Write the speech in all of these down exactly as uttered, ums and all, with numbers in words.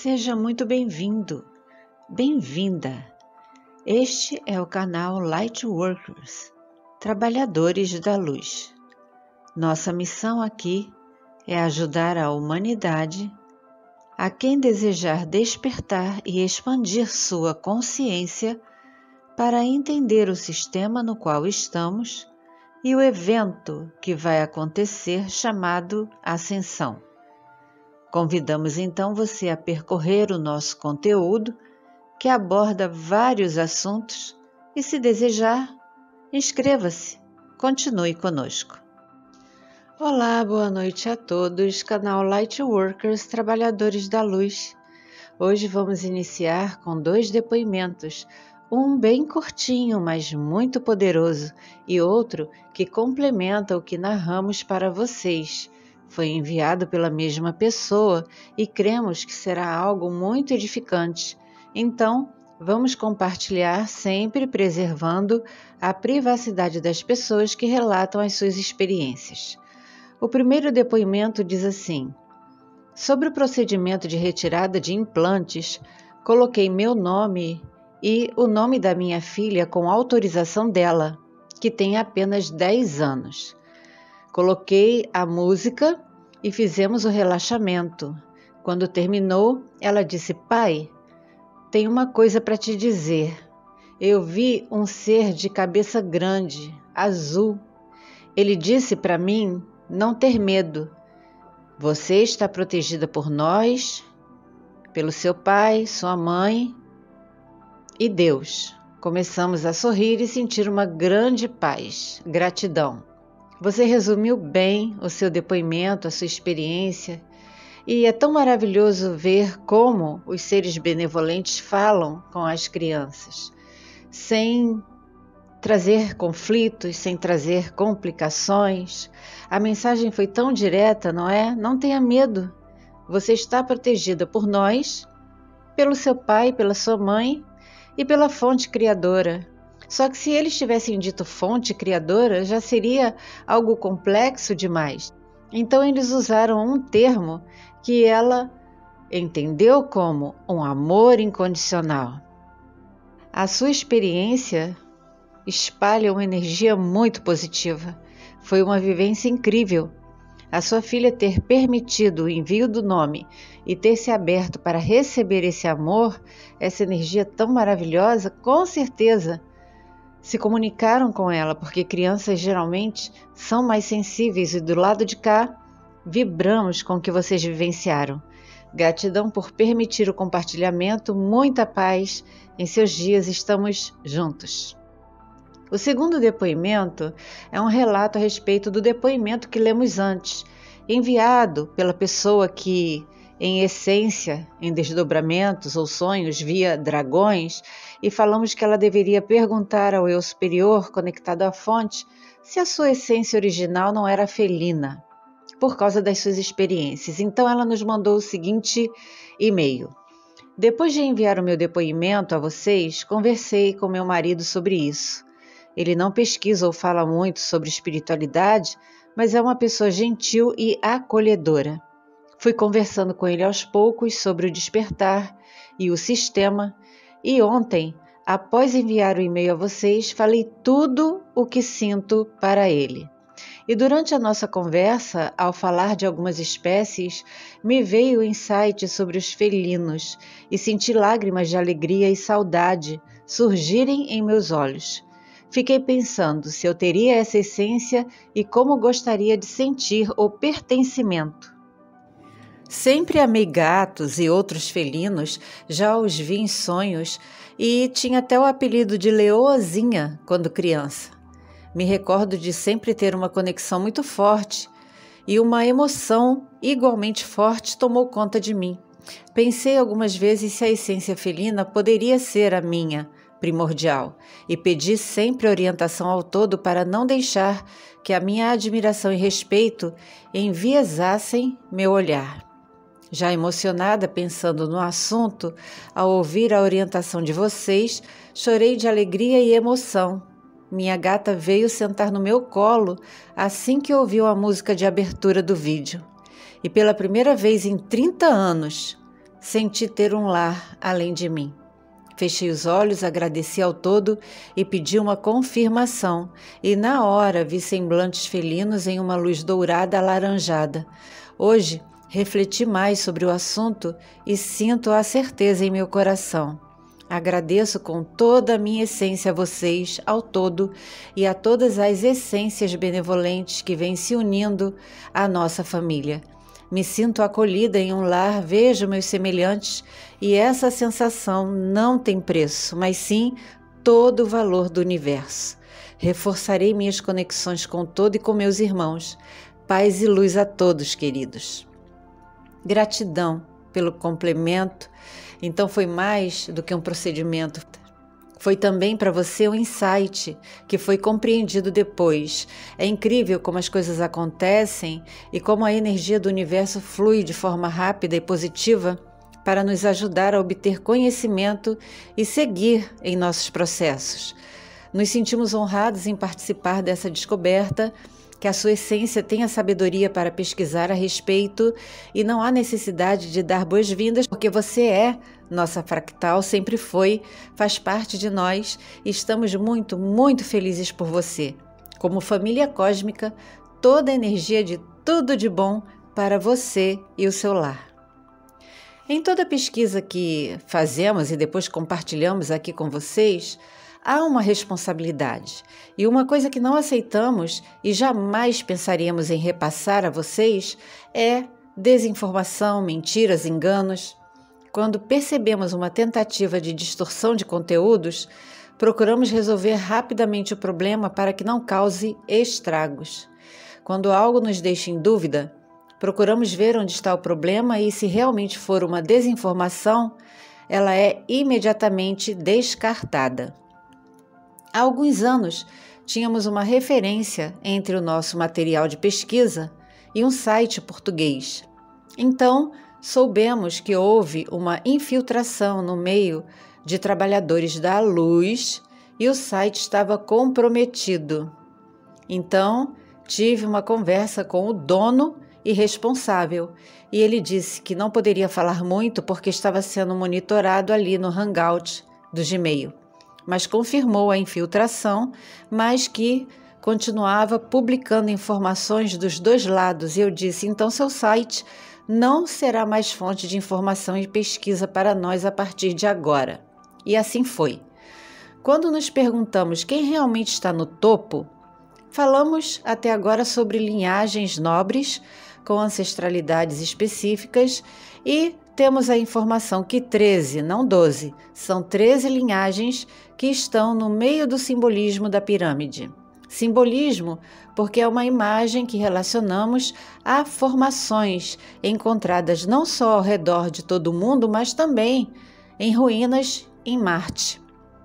Seja muito bem-vindo, bem-vinda. Este é o canal Lightworkers, Trabalhadores da Luz. Nossa missão aqui é ajudar a humanidade, a quem desejar despertar e expandir sua consciência para entender o sistema no qual estamos e o evento que vai acontecer chamado Ascensão. Convidamos então você a percorrer o nosso conteúdo, que aborda vários assuntos, e se desejar, inscreva-se, continue conosco. Olá, boa noite a todos, canal Lightworkers, Trabalhadores da Luz. Hoje vamos iniciar com dois depoimentos, um bem curtinho, mas muito poderoso, e outro que complementa o que narramos para vocês. Foi enviado pela mesma pessoa e cremos que será algo muito edificante. Então, vamos compartilhar sempre preservando a privacidade das pessoas que relatam as suas experiências. O primeiro depoimento diz assim: sobre o procedimento de retirada de implantes, coloquei meu nome e o nome da minha filha com autorização dela, que tem apenas dez anos. Coloquei a música e fizemos o relaxamento. Quando terminou, ela disse: pai, tem uma coisa para te dizer. Eu vi um ser de cabeça grande, azul. Ele disse para mim não ter medo. Você está protegida por nós, pelo seu pai, sua mãe e Deus. Começamos a sorrir e sentir uma grande paz, gratidão. Você resumiu bem o seu depoimento, a sua experiência, e é tão maravilhoso ver como os seres benevolentes falam com as crianças, sem trazer conflitos, sem trazer complicações. A mensagem foi tão direta, não é? Não tenha medo. Você está protegida por nós, pelo seu pai, pela sua mãe e pela fonte criadora. Só que se eles tivessem dito fonte criadora, já seria algo complexo demais. Então eles usaram um termo que ela entendeu como um amor incondicional. A sua experiência espalha uma energia muito positiva. Foi uma vivência incrível. A sua filha ter permitido o envio do nome e ter se aberto para receber esse amor, essa energia tão maravilhosa, com certeza se comunicaram com ela, porque crianças geralmente são mais sensíveis e do lado de cá vibramos com o que vocês vivenciaram. Gratidão por permitir o compartilhamento, muita paz em seus dias, estamos juntos. O segundo depoimento é um relato a respeito do depoimento que lemos antes, enviado pela pessoa que, em essência, em desdobramentos ou sonhos, via dragões, e falamos que ela deveria perguntar ao eu superior, conectado à fonte, se a sua essência original não era felina, por causa das suas experiências. Então ela nos mandou o seguinte e-mail. Depois de enviar o meu depoimento a vocês, conversei com meu marido sobre isso. Ele não pesquisa ou fala muito sobre espiritualidade, mas é uma pessoa gentil e acolhedora. Fui conversando com ele aos poucos sobre o despertar e o sistema, e ontem, após enviar o e-mail a vocês, falei tudo o que sinto para ele. E durante a nossa conversa, ao falar de algumas espécies, me veio o insight sobre os felinos e senti lágrimas de alegria e saudade surgirem em meus olhos. Fiquei pensando se eu teria essa essência e como gostaria de sentir o pertencimento. Sempre amei gatos e outros felinos, já os vi em sonhos e tinha até o apelido de Leoazinha quando criança. Me recordo de sempre ter uma conexão muito forte e uma emoção igualmente forte tomou conta de mim. Pensei algumas vezes se a essência felina poderia ser a minha, primordial, e pedi sempre orientação ao todo para não deixar que a minha admiração e respeito enviesassem meu olhar. Já emocionada pensando no assunto, ao ouvir a orientação de vocês, chorei de alegria e emoção. Minha gata veio sentar no meu colo assim que ouviu a música de abertura do vídeo. E pela primeira vez em trinta anos, senti ter um lar além de mim. Fechei os olhos, agradeci ao todo e pedi uma confirmação, e na hora vi semblantes felinos em uma luz dourada alaranjada. Hoje, refleti mais sobre o assunto e sinto a certeza em meu coração. Agradeço com toda a minha essência a vocês, ao todo, e a todas as essências benevolentes que vêm se unindo à nossa família. Me sinto acolhida em um lar, vejo meus semelhantes e essa sensação não tem preço, mas sim todo o valor do universo. Reforçarei minhas conexões com todo e com meus irmãos. Paz e luz a todos, queridos. Gratidão pelo complemento. Então foi mais do que um procedimento. Foi também para você um insight que foi compreendido depois. É incrível como as coisas acontecem e como a energia do universo flui de forma rápida e positiva para nos ajudar a obter conhecimento e seguir em nossos processos. Nos sentimos honrados em participar dessa descoberta, que a sua essência tenha sabedoria para pesquisar a respeito e não há necessidade de dar boas-vindas porque você é nossa fractal, sempre foi, faz parte de nós e estamos muito, muito felizes por você. Como família cósmica, toda a energia de tudo de bom para você e o seu lar. Em toda pesquisa que fazemos e depois compartilhamos aqui com vocês, há uma responsabilidade e uma coisa que não aceitamos e jamais pensaríamos em repassar a vocês é desinformação, mentiras, enganos. Quando percebemos uma tentativa de distorção de conteúdos, procuramos resolver rapidamente o problema para que não cause estragos. Quando algo nos deixa em dúvida, procuramos ver onde está o problema e, se realmente for uma desinformação, ela é imediatamente descartada. Há alguns anos, tínhamos uma referência entre o nosso material de pesquisa e um site português. Então, soubemos que houve uma infiltração no meio de trabalhadores da luz e o site estava comprometido. Então, tive uma conversa com o dono e responsável e ele disse que não poderia falar muito porque estava sendo monitorado ali no Hangout do Gmail, mas confirmou a infiltração, mas que continuava publicando informações dos dois lados. E eu disse, então seu site não será mais fonte de informação e pesquisa para nós a partir de agora. E assim foi. Quando nos perguntamos quem realmente está no topo, falamos até agora sobre linhagens nobres com ancestralidades específicas e temos a informação que treze, não doze, são treze linhagens que estão no meio do simbolismo da pirâmide. Simbolismo porque é uma imagem que relacionamos a formações encontradas não só ao redor de todo o mundo, mas também em ruínas em Marte.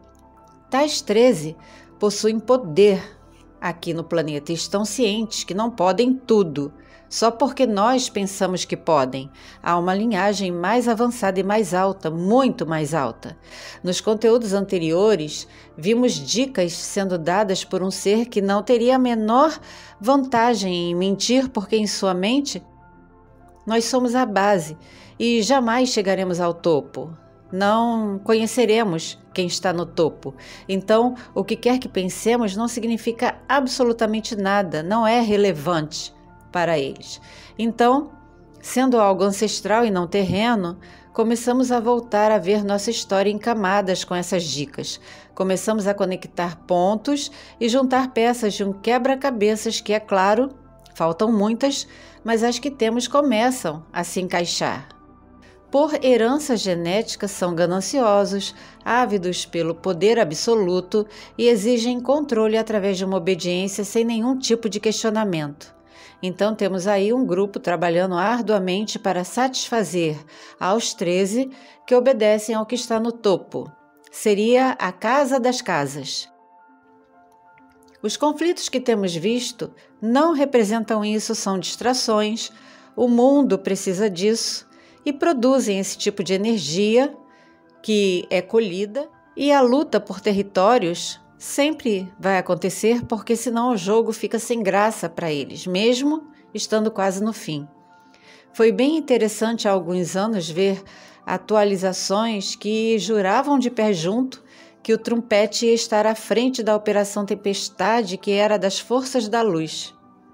Tais treze possuem poder aqui no planeta e estão cientes que não podem tudo, só porque nós pensamos que podem. Há uma linhagem mais avançada e mais alta, muito mais alta. Nos conteúdos anteriores, vimos dicas sendo dadas por um ser que não teria a menor vantagem em mentir, porque em sua mente nós somos a base e jamais chegaremos ao topo. Não conheceremos quem está no topo. Então, o que quer que pensemos não significa absolutamente nada, não é relevante para eles. Então, sendo algo ancestral e não terreno, começamos a voltar a ver nossa história em camadas com essas dicas. Começamos a conectar pontos e juntar peças de um quebra-cabeças que, é claro, faltam muitas, mas as que temos começam a se encaixar. Por herança genética, são gananciosos, ávidos pelo poder absoluto e exigem controle através de uma obediência sem nenhum tipo de questionamento. Então temos aí um grupo trabalhando arduamente para satisfazer aos treze que obedecem ao que está no topo. Seria a casa das casas. Os conflitos que temos visto não representam isso, são distrações. O mundo precisa disso e produzem esse tipo de energia que é colhida, e a luta por territórios sempre vai acontecer, porque senão o jogo fica sem graça para eles, mesmo estando quase no fim. Foi bem interessante há alguns anos ver atualizações que juravam de pé junto que o Trumpete ia estar à frente da Operação Tempestade, que era das Forças da Luz.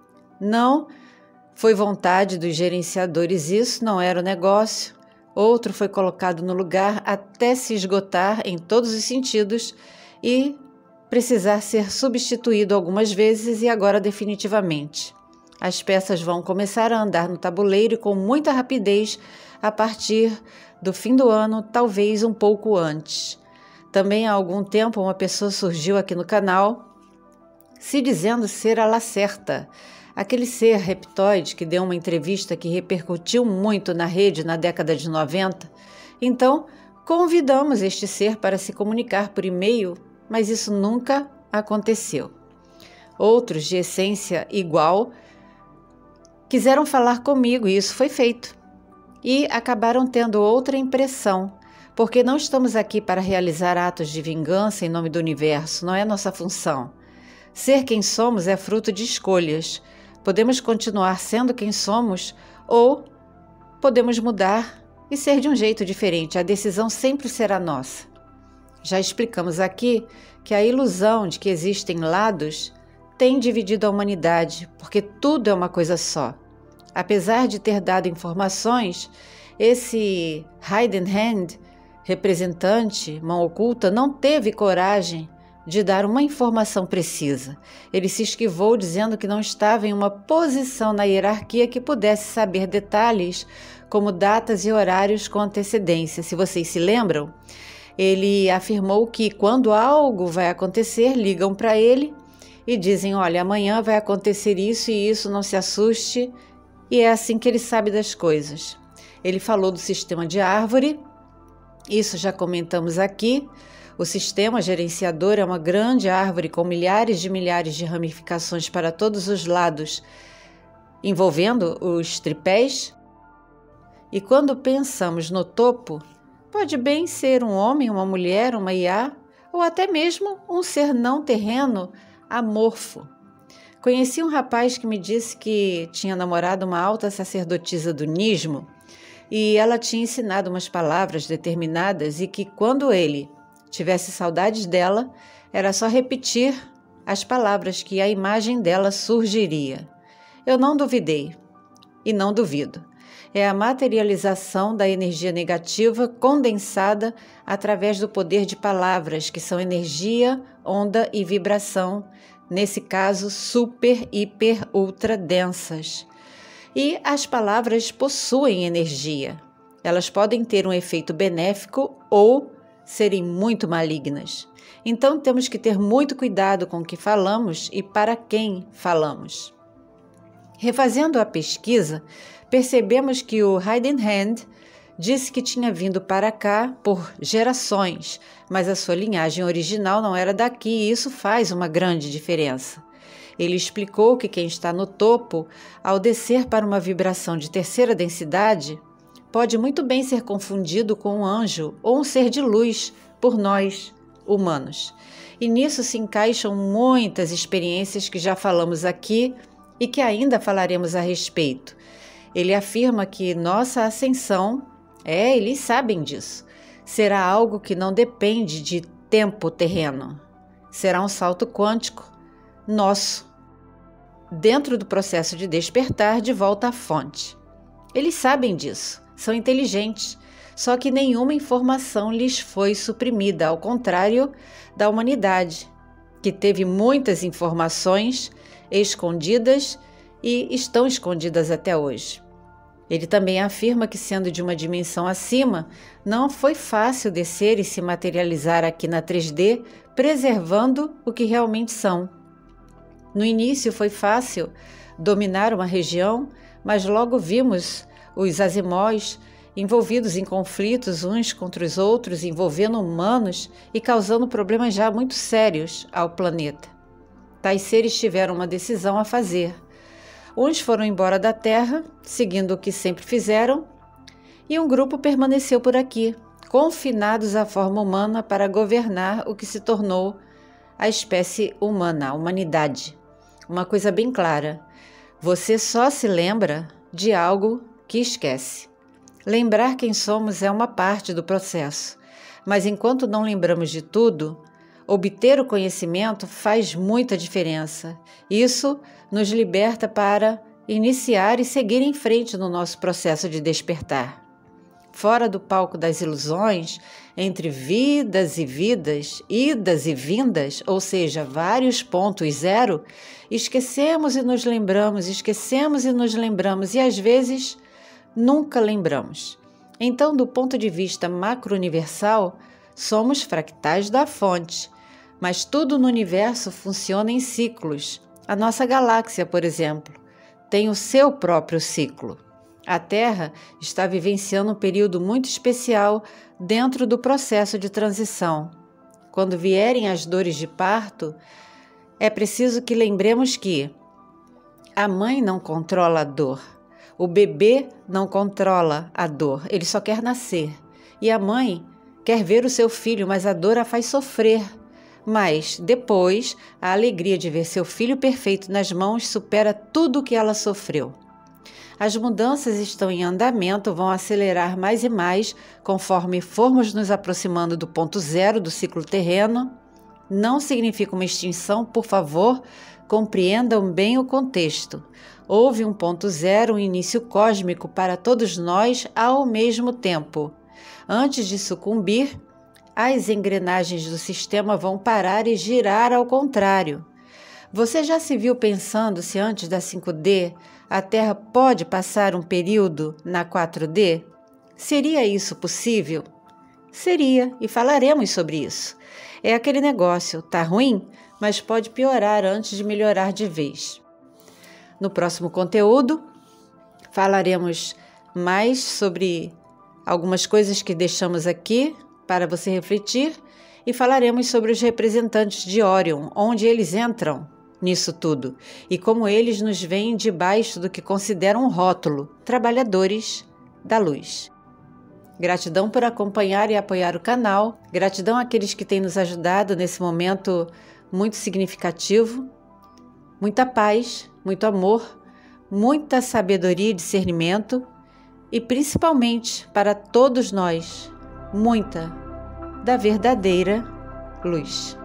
Não foi vontade dos gerenciadores, isso não era o negócio. Outro foi colocado no lugar até se esgotar em todos os sentidos e precisar ser substituído algumas vezes e agora definitivamente. As peças vão começar a andar no tabuleiro com muita rapidez a partir do fim do ano, talvez um pouco antes. Também há algum tempo uma pessoa surgiu aqui no canal se dizendo ser a Lacerta, aquele ser reptoide que deu uma entrevista que repercutiu muito na rede na década de noventa. Então, convidamos este ser para se comunicar por e-mail, mas isso nunca aconteceu. Outros de essência igual quiseram falar comigo e isso foi feito. E acabaram tendo outra impressão, porque não estamos aqui para realizar atos de vingança em nome do universo, não é nossa função. Ser quem somos é fruto de escolhas. Podemos continuar sendo quem somos ou podemos mudar e ser de um jeito diferente. A decisão sempre será nossa. Já explicamos aqui que a ilusão de que existem lados tem dividido a humanidade, porque tudo é uma coisa só. Apesar de ter dado informações, esse Hidden Hand, representante, mão oculta, não teve coragem de dar uma informação precisa. Ele se esquivou dizendo que não estava em uma posição na hierarquia que pudesse saber detalhes como datas e horários com antecedência. Se vocês se lembram, ele afirmou que quando algo vai acontecer, ligam para ele e dizem, olha, amanhã vai acontecer isso e isso, não se assuste. E é assim que ele sabe das coisas. Ele falou do sistema de árvore, isso já comentamos aqui. O sistema gerenciador é uma grande árvore com milhares de milhares de ramificações para todos os lados, envolvendo os tripés. E quando pensamos no topo, pode bem ser um homem, uma mulher, uma I A, ou até mesmo um ser não terreno amorfo. Conheci um rapaz que me disse que tinha namorado uma alta sacerdotisa do Nismo e ela tinha ensinado umas palavras determinadas e que quando ele tivesse saudades dela, era só repetir as palavras que a imagem dela surgiria. Eu não duvidei e não duvido. É a materialização da energia negativa condensada através do poder de palavras, que são energia, onda e vibração, nesse caso super, hiper, ultra densas. E as palavras possuem energia. Elas podem ter um efeito benéfico ou serem muito malignas. Então temos que ter muito cuidado com o que falamos e para quem falamos. Refazendo a pesquisa, percebemos que o Hidden Hand disse que tinha vindo para cá por gerações, mas a sua linhagem original não era daqui e isso faz uma grande diferença. Ele explicou que quem está no topo, ao descer para uma vibração de terceira densidade, pode muito bem ser confundido com um anjo ou um ser de luz por nós, humanos. E nisso se encaixam muitas experiências que já falamos aqui e que ainda falaremos a respeito. Ele afirma que nossa ascensão, é, eles sabem disso, será algo que não depende de tempo terreno. Será um salto quântico nosso, dentro do processo de despertar de volta à fonte. Eles sabem disso, são inteligentes, só que nenhuma informação lhes foi suprimida, ao contrário da humanidade, que teve muitas informações escondidas e estão escondidas até hoje. Ele também afirma que, sendo de uma dimensão acima, não foi fácil descer e se materializar aqui na três D, preservando o que realmente são. No início foi fácil dominar uma região, mas logo vimos os azimóis envolvidos em conflitos uns contra os outros, envolvendo humanos e causando problemas já muito sérios ao planeta. Tais seres tiveram uma decisão a fazer. Uns foram embora da Terra, seguindo o que sempre fizeram, e um grupo permaneceu por aqui, confinados à forma humana para governar o que se tornou a espécie humana, a humanidade. Uma coisa bem clara, você só se lembra de algo que esquece. Lembrar quem somos é uma parte do processo, mas enquanto não lembramos de tudo, obter o conhecimento faz muita diferença. Isso nos liberta para iniciar e seguir em frente no nosso processo de despertar. Fora do palco das ilusões, entre vidas e vidas, idas e vindas, ou seja, vários pontos zero, esquecemos e nos lembramos, esquecemos e nos lembramos, e às vezes nunca lembramos. Então, do ponto de vista macro-universal, somos fractais da fonte, mas tudo no universo funciona em ciclos. A nossa galáxia, por exemplo, tem o seu próprio ciclo. A Terra está vivenciando um período muito especial dentro do processo de transição. Quando vierem as dores de parto, é preciso que lembremos que a mãe não controla a dor, o bebê não controla a dor, ele só quer nascer. E a mãe quer ver o seu filho, mas a dor a faz sofrer. Mas, depois, a alegria de ver seu filho perfeito nas mãos supera tudo o que ela sofreu. As mudanças estão em andamento, vão acelerar mais e mais conforme formos nos aproximando do ponto zero do ciclo terreno. Não significa uma extinção, por favor, compreendam bem o contexto. Houve um ponto zero, um início cósmico para todos nós ao mesmo tempo. Antes de sucumbir, as engrenagens do sistema vão parar e girar ao contrário. Você já se viu pensando se antes da cinco D a Terra pode passar um período na quatro D? Seria isso possível? Seria, e falaremos sobre isso. É aquele negócio, tá ruim, mas pode piorar antes de melhorar de vez. No próximo conteúdo, falaremos mais sobre algumas coisas que deixamos aqui para você refletir e falaremos sobre os representantes de Órion, onde eles entram nisso tudo e como eles nos veem debaixo do que consideram um rótulo, trabalhadores da luz. Gratidão por acompanhar e apoiar o canal, gratidão àqueles que têm nos ajudado nesse momento muito significativo, muita paz, muito amor, muita sabedoria e discernimento e principalmente para todos nós, muita da verdadeira luz.